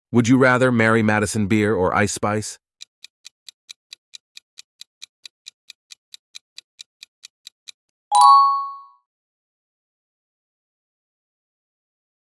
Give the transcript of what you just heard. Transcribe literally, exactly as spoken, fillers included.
Would you rather marry Madison Beer or Ice Spice?